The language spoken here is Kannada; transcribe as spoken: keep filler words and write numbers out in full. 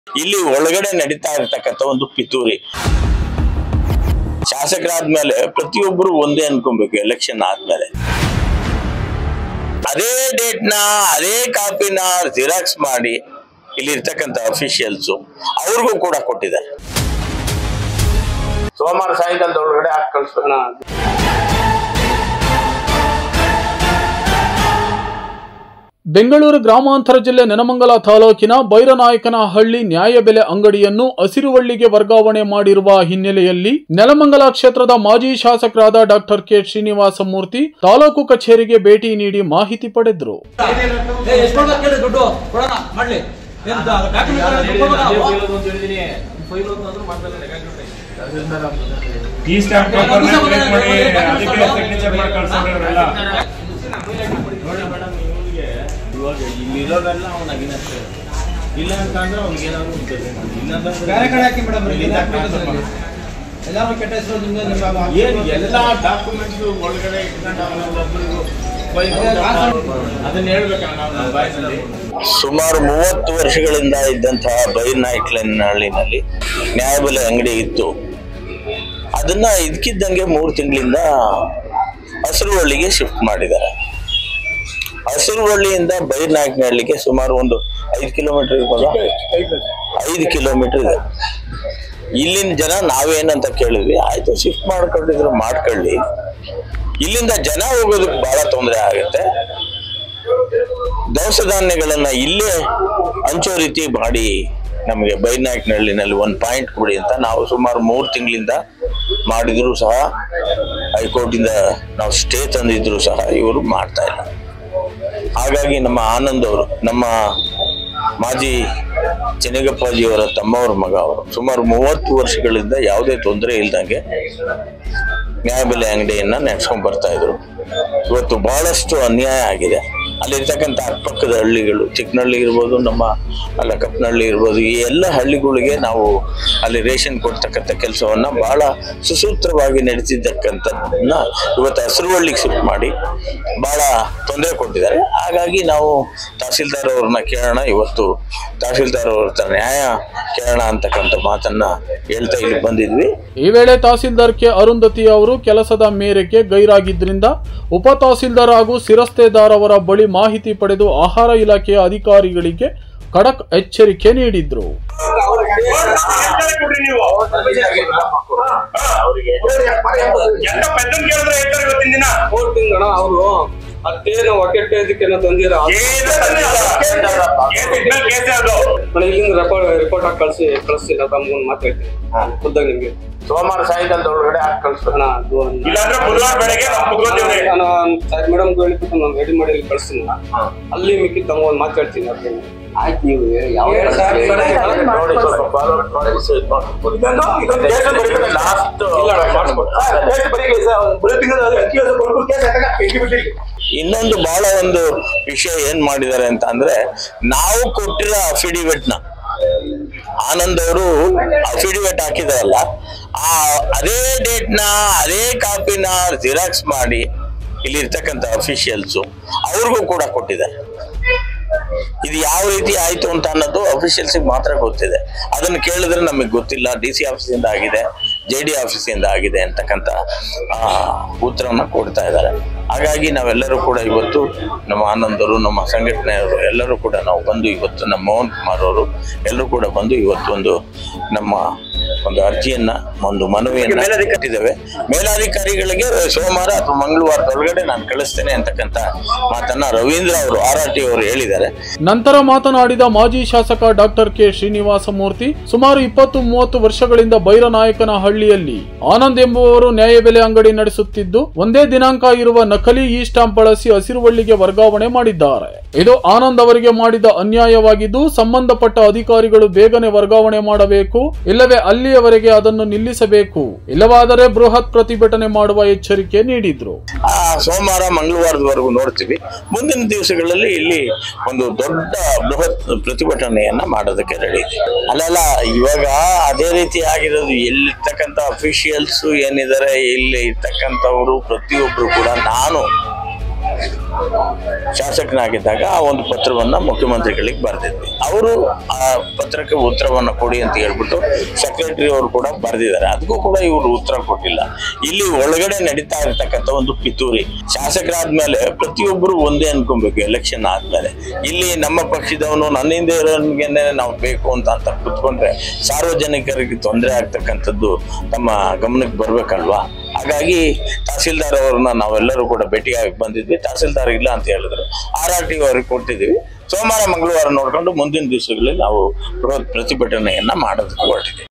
ಇಲ್ಲಿ ಒಳಗಡೆ ನಡೀತಾ ಇರತಕ್ಕಂತ ಒಂದು ಪಿತೂರಿ. ಶಾಸಕರಾದ್ಮೇಲೆ ಪ್ರತಿಯೊಬ್ಬರು ಒಂದೇ ಅನ್ಕೊಬೇಕು. ಎಲೆಕ್ಷನ್ ಆದ್ಮೇಲೆ ಅದೇ ಡೇಟ್ ನ ಅದೇ ಕಾಪಿನ ಜಿರಾಕ್ಸ್ ಮಾಡಿ ಇಲ್ಲಿ ಇರ್ತಕ್ಕಂಥ ಅಫಿಷಿಯಲ್ಸ್ ಅವ್ರಿಗೂ ಕೂಡ ಕೊಟ್ಟಿದ್ದಾರೆ. ಸೋಮವಾರ ಸಾಯಂಕಾಲದ ಒಳಗಡೆ ಹಾಕಿ ಕಳಿಸೋಣ. ಬೆಂಗಳೂರು ಗ್ರಾಮಾಂತರ ಜಿಲ್ಲೆ ನೆಲಮಂಗಲ ತಾಲೂಕಿನ ಬೈರನಾಯಕನಹಳ್ಳಿ ನ್ಯಾಯಬೆಲೆ ಅಂಗಡಿಯನ್ನು ಹಸಿರುವಳ್ಳಿಗೆ ವರ್ಗಾವಣೆ ಮಾಡಿರುವ ಹಿನ್ನೆಲೆಯಲ್ಲಿ ನೆಲಮಂಗಲ ಕ್ಷೇತ್ರದ ಮಾಜಿ ಶಾಸಕರಾದ ಡಾಕ್ಟರ್ ಕೆ ಶ್ರೀನಿವಾಸ ಮೂರ್ತಿ ತಾಲೂಕು ಕಚೇರಿಗೆ ಭೇಟಿ ನೀಡಿ ಮಾಹಿತಿ ಪಡೆದರು. ಇಲ್ಲಿರೋದೆಲ್ಲ ಅವನಾಗಿನ ಇಲ್ಲ ಅಂತಂದ್ರೆ ಅವ್ನಿಗೆ ಏನಾದ್ರು ಬೇರೆ ಕಡೆ ಹಾಕಿ ಮೇಡಮ್ ಎಲ್ಲಾರು ಕೆಟ್ಟ ಹೆಸರು ಏನು ಎಲ್ಲ ಡಾಕ್ಯುಮೆಂಟ್ಸ್ ಒಳಗಡೆ ಅದನ್ನ ಹೇಳ್ಬೇಕಲ್ಲ ನಾವು ಬಾಯಿನಲ್ಲಿ. ಸುಮಾರು ಮೂವತ್ತು ವರ್ಷಗಳಿಂದ ಇದ್ದಂತಹ ಬೈರನಾಯಕನಹಳ್ಳಿನಲ್ಲಿ ನ್ಯಾಯಬೆಲೆ ಅಂಗಡಿ ಇತ್ತು. ಅದನ್ನ ಇದಕ್ಕಿದ್ದಂಗೆ ಮೂರು ತಿಂಗಳಿಂದ ಹಸಿರುವಳ್ಳಿಗೆ ಶಿಫ್ಟ್ ಮಾಡಿದ್ದಾರೆ. ಹಸಿರುವಳ್ಳಿಯಿಂದ ಬೈರನಾಯಕನಹಳ್ಳಿಗೆ ಸುಮಾರು ಒಂದು ಐದು ಕಿಲೋಮೀಟರ್ ಇರ್ಬೋದು, ಐದು ಕಿಲೋಮೀಟರ್ ಇದೆ. ಇಲ್ಲಿನ ಜನ ನಾವೇನಂತ ಕೇಳಿದ್ವಿ, ಆಯ್ತು ಶಿಫ್ಟ್ ಮಾಡ್ಕೊಂಡಿದ್ರು ಮಾಡ್ಕೊಳ್ಳಿ, ಇಲ್ಲಿಂದ ಜನ ಹೋಗೋದಕ್ಕೆ ಬಹಳ ತೊಂದರೆ ಆಗುತ್ತೆ, ದವಸ ಧಾನ್ಯಗಳನ್ನ ಇಲ್ಲೇ ಹಂಚೋ ರೀತಿ ಮಾಡಿ ನಮಗೆ ಬೈರನಾಯಕನಹಳ್ಳಿನಲ್ಲಿ ಒಂದು ಪಾಯಿಂಟ್ ಕೊಡಿ ಅಂತ ನಾವು ಸುಮಾರು ಮೂರು ತಿಂಗಳಿಂದ ಮಾಡಿದ್ರು ಸಹ ಹೈಕೋರ್ಟಿಂದ ನಾವು ಸ್ಟೇ ತಂದಿದ್ರು ಸಹ ಇವರು ಮಾಡ್ತಾ ಇಲ್ಲ. ಹಾಗಾಗಿ ನಮ್ಮ ಆನಂದ್ ಅವರು, ನಮ್ಮ ಮಾಜಿ ಚೆನ್ನಗಪ್ಪಾಜಿಯವರ ತಮ್ಮವ್ರ ಮಗ ಅವರು, ಸುಮಾರು ಮೂವತ್ತು ವರ್ಷಗಳಿಂದ ಯಾವುದೇ ತೊಂದರೆ ಇಲ್ದಂಗೆ ನ್ಯಾಯಬೆಲೆ ಅಂಗಡಿಯನ್ನ ನಡೆಸ್ಕೊಂಡ್ ಬರ್ತಾ ಇದ್ರು. ಇವತ್ತು ಬಹಳಷ್ಟು ಅನ್ಯಾಯ ಆಗಿದೆ. ಅಲ್ಲಿರ್ತಕ್ಕಂಥ ಅಕ್ಕಪಕ್ಕದ ಹಳ್ಳಿಗಳು, ಚಿಕ್ಕನಹಳ್ಳಿ ಇರ್ಬೋದು, ನಮ್ಮ ಅಲ್ಲ ಕಪ್ಪನಹಳ್ಳಿ ಇರ್ಬೋದು, ಈ ಎಲ್ಲ ಹಳ್ಳಿಗಳಿಗೆ ನಾವು ಅಲ್ಲಿ ರೇಷನ್ ಕೊಡ್ತಕ್ಕಂಥ ಕೆಲಸವನ್ನ ಬಹಳ ಸುಸೂತ್ರವಾಗಿ ನಡೆಸಿದ್ದಕ್ಕಂಥದ್ದನ್ನ ಇವತ್ತು ಹಸಿರುವಳ್ಳಿಗೆ ಶಿಫ್ಟ್ ಮಾಡಿ ಬಹಳ ತೊಂದರೆ ಕೊಟ್ಟಿದ್ದಾರೆ. ಹಾಗಾಗಿ ನಾವು ತಹಸೀಲ್ದಾರ್ ಅವ್ರನ್ನ ಕೇಳೋಣ, ಇವತ್ತು ತಹಸೀಲ್ದಾರ್ ಅವ್ರ ಹತ್ರ ನ್ಯಾಯ ಕೇಳೋಣ ಅಂತಕ್ಕಂಥ ಮಾತನ್ನ ಹೇಳ್ತಾ ಇಲ್ಲಿ ಬಂದಿದ್ವಿ. ಈ ವೇಳೆ ತಹಸೀಲ್ದಾರ್ ಕೆ ಅರುಂಧತಿ ಅವರು ಕೆಲಸದ ಮೇರೆಗೆ ಗೈರಾಗಿದ್ದರಿಂದ ಉಪ ತಹಸೀಲ್ದಾರ್ ಹಾಗೂ ಶಿರಸ್ತೇದಾರ್ ಅವರ ಬಳಿ ಮಾಹಿತಿ ಪಡೆದು ಆಹಾರ ಇಲಾಖೆಯ ಅಧಿಕಾರಿಗಳಿಗೆ ಖಡಕ್ ಎಚ್ಚರಿಕೆ ನೀಡಿದ್ರು. ಅದೇನೋ ಹೊಟ್ಟೆ ಇದಕ್ಕೆಲ್ಲ ತಂದಿರ ಇಲ್ಲಿಂದ ರಿಪೋರ್ಟ್ ಹಾಕಿ ಕಳ್ಸಿ ಕಳಿಸ್ತಿಲ್ಲ ತಮ್ಗೊಂದು ಮಾತಾಡ್ತೀನಿ ಖುದ್ದಾಗಿ ನಿಮ್ಗೆ. ಸೋಮವಾರ ಸಾಯಂಕಾಲದ ಒಳಗಡೆ ಹಾಕಿ ಕಳಿಸ್ತಾನ. ಮೇಡಮ್ ಹೇಳಿಬಿಟ್ಟು ನಾನು ರೆಡಿ ಮಾಡಿ ಕಳಿಸ್ತೀನಿ, ಅಲ್ಲಿ ಮಿಕ್ಕಿ ತಮ್ಗೊಂದು ಮಾತಾಡ್ತೀನಿ. ಆಯ್ತು, ನೀವು ಯಾವ ಇನ್ನೊಂದು ಬಹಳ ಒಂದು ವಿಷಯ ಏನ್ ಮಾಡಿದ್ದಾರೆ ಅಂತ ಅಂದ್ರೆ, ನಾವು ಕೊಟ್ಟಿರೋ ಅಫಿಡಿವಿಟ್ ನ ಆನಂದ್ ಅವರು ಅಫಿಡಿವಿಟ್ ಹಾಕಿದಾರಲ್ಲ, ಆ ಅದೇ ಡೇಟ್ ನ ಅದೇ ಕಾಪಿನ ಜಿರಾಕ್ಸ್ ಮಾಡಿ ಇಲ್ಲಿ ಇರ್ತಕ್ಕಂಥ ಅಫಿಷಿಯಲ್ಸ್ ಅವ್ರಿಗೂ ಕೂಡ ಕೊಟ್ಟಿದ್ದಾರೆ. ಇದು ಯಾವ ರೀತಿ ಆಯ್ತು ಅಂತ ಅನ್ನೋದು ಅಫಿಷಿಯಲ್ಸ್ ಮಾತ್ರ ಗೊತ್ತಿದೆ. ಅದನ್ನು ಕೇಳಿದ್ರೆ ನಮಗೆ ಗೊತ್ತಿಲ್ಲ, ಡಿ ಸಿ ಆಫೀಸಿಂದ ಆಗಿದೆ, ಜೆ ಡಿ ಆಫೀಸಿಂದ ಆಗಿದೆ ಅಂತಕ್ಕಂಥ ಉತ್ತರವನ್ನ ಕೊಡ್ತಾ ಇದ್ದಾರೆ. ಹಾಗಾಗಿ ನಾವೆಲ್ಲರೂ ಕೂಡ ಇವತ್ತು ನಮ್ಮ ಆನಂದರು, ನಮ್ಮ ಸಂಘಟನೆಯವರು ಎಲ್ಲರೂ ಕೂಡ ನಾವು ಬಂದು ಇವತ್ತು ನಮ್ಮ ಮೋಹನ್ ಕುಮಾರ್ ಅವರು ಎಲ್ಲರೂ ಕೂಡ ಬಂದು ಇವತ್ತು ಒಂದು ನಮ್ಮ ಒಂದು ಅರ್ಜಿಯನ್ನ, ಒಂದು ಮನವಿಯನ್ನ ಕಟ್ಟಿದ್ದೇವೆ. ಮೇಲಾಧಿಕಾರಿಗಳಿಗೆ ಸೋಮವಾರ ಅಥವಾ ಮಂಗಳವಾರದೊಳಗಡೆ ನಾನು ಕಳಿಸ್ತೇನೆ ಅಂತಕ್ಕಂಥ ಮಾತನ್ನ ರವೀಂದ್ರ ಅವರು ಆರ್ ಆರ್ ಟಿ ಅವರು ಹೇಳಿದ್ದಾರೆ. ನಂತರ ಮಾತನಾಡಿದ ಮಾಜಿ ಶಾಸಕ ಡಾಕ್ಟರ್ ಕೆ ಶ್ರೀನಿವಾಸ ಮೂರ್ತಿ, ಸುಮಾರು ಇಪ್ಪತ್ತು ಮೂವತ್ತು ವರ್ಷಗಳಿಂದ ಬೈರನಾಯಕನಹಳ್ಳಿಯಲ್ಲಿ ಆನಂದ್ ಎಂಬುವರು ನ್ಯಾಯಬೆಲೆ ಅಂಗಡಿ ನಡೆಸುತ್ತಿದ್ದು, ಒಂದೇ ದಿನಾಂಕ ಇರುವ ನಕಲಿ ಇ ಸ್ಟಾಂಪ್ ಬಳಸಿ ಹಸಿರುವಳ್ಳಿಗೆ ವರ್ಗಾವಣೆ ಮಾಡಿದ್ದಾರೆ. ಇದು ಆನಂದ್ ಅವರಿಗೆ ಮಾಡಿದ ಅನ್ಯಾಯವಾಗಿದ್ದು, ಸಂಬಂಧಪಟ್ಟ ಅಧಿಕಾರಿಗಳು ಬೇಗನೆ ವರ್ಗಾವಣೆ ಮಾಡಬೇಕು, ಇಲ್ಲವೇ ಅಲ್ಲಿಯವರೆಗೆ ಅದನ್ನು ನಿಲ್ಲಿಸಬೇಕು, ಇಲ್ಲವಾದರೆ ಬೃಹತ್ ಪ್ರತಿಭಟನೆ ಮಾಡುವ ಎಚ್ಚರಿಕೆ ನೀಡಿದ್ರು. ಸೋಮವಾರ ಮಂಗಳವಾರದವರೆಗೂ ನೋಡ್ತೀವಿ. ಮುಂದಿನ ದಿವಸಗಳಲ್ಲಿ ಇಲ್ಲಿ ಒಂದು ದೊಡ್ಡ ಬೃಹತ್ ಪ್ರತಿಭಟನೆಯನ್ನ ಮಾಡೋದಕ್ಕೆ ರೆಡಿ ಇದೆ. ಅಲ್ಲಲ್ಲ, ಇವಾಗ ಅದೇ ರೀತಿ ಆಗಿರೋದು. ಎಲ್ಲಿರ್ತಕ್ಕಂಥ ಅಫಿಷಿಯಲ್ಸ್ ಏನಿದ್ದಾರೆ, ಇಲ್ಲಿ ಇರ್ತಕ್ಕಂಥವ್ರು ಪ್ರತಿಯೊಬ್ರು ಕೂಡ ನಾನು ಶಾಸಕನಾಗಿದ್ದಾಗ ಆ ಒಂದು ಪತ್ರವನ್ನ ಮುಖ್ಯಮಂತ್ರಿಗಳಿಗೆ ಬರೆದಿದ್ವಿ. ಅವರು ಆ ಪತ್ರಕ್ಕೆ ಉತ್ತರವನ್ನು ಕೊಡಿ ಅಂತ ಹೇಳ್ಬಿಟ್ಟು ಸೆಕ್ರೆಟರಿ ಅವರು ಕೂಡ ಬರೆದಿದ್ದಾರೆ. ಅದಕ್ಕೂ ಕೂಡ ಇವರು ಉತ್ತರ ಕೊಟ್ಟಿಲ್ಲ. ಇಲ್ಲಿ ಒಳಗಡೆ ನಡೀತಾ ಇರತಕ್ಕಂಥ ಒಂದು ಪಿತೂರಿ. ಶಾಸಕರಾದ್ಮೇಲೆ ಪ್ರತಿಯೊಬ್ಬರು ಒಂದೇ ಅನ್ಕೊಬೇಕು. ಎಲೆಕ್ಷನ್ ಆದ್ಮೇಲೆ ಇಲ್ಲಿ ನಮ್ಮ ಪಕ್ಷದವನು ನನ್ನಿಂದ ಇರೋನ್ಗೆನೆ ನಾವು ಬೇಕು ಅಂತ ಅಂತ ಕುತ್ಕೊಂಡ್ರೆ ಸಾರ್ವಜನಿಕರಿಗೆ ತೊಂದರೆ ಆಗ್ತಕ್ಕಂಥದ್ದು ತಮ್ಮ ಗಮನಕ್ಕೆ ಬರ್ಬೇಕಲ್ವಾ. ಹಾಗಾಗಿ ತಹಸೀಲ್ದಾರ್ ಅವ್ರನ್ನ ನಾವೆಲ್ಲರೂ ಕೂಡ ಭೇಟಿಯಾಗಿ ಬಂದಿದ್ವಿ. ತಹಸೀಲ್ದಾರ್ ಇಲ್ಲ ಅಂತ ಹೇಳಿದ್ರು. ಆರ್ ಆರ್ ಟಿ ಅವ್ರಿಗೆ ಕೊಟ್ಟಿದ್ದೀವಿ. ಸೋಮವಾರ ಮಂಗಳವಾರ ನೋಡ್ಕೊಂಡು ಮುಂದಿನ ದಿವಸಗಳಲ್ಲಿ ನಾವು ಬೃಹತ್ ಪ್ರತಿಭಟನೆಯನ್ನ ಮಾಡೋದಕ್ಕೆ ಹೊರಟಿದ್ದೀವಿ.